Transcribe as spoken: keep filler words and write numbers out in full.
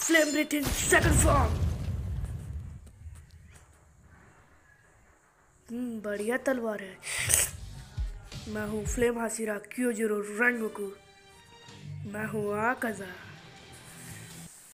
Flame breath in second form. हम्म बढ़िया तलवार है। मैं हूँ फ्लेम हासिरा क्योजोरो रंगोकू। मैं हूँ आकाजा।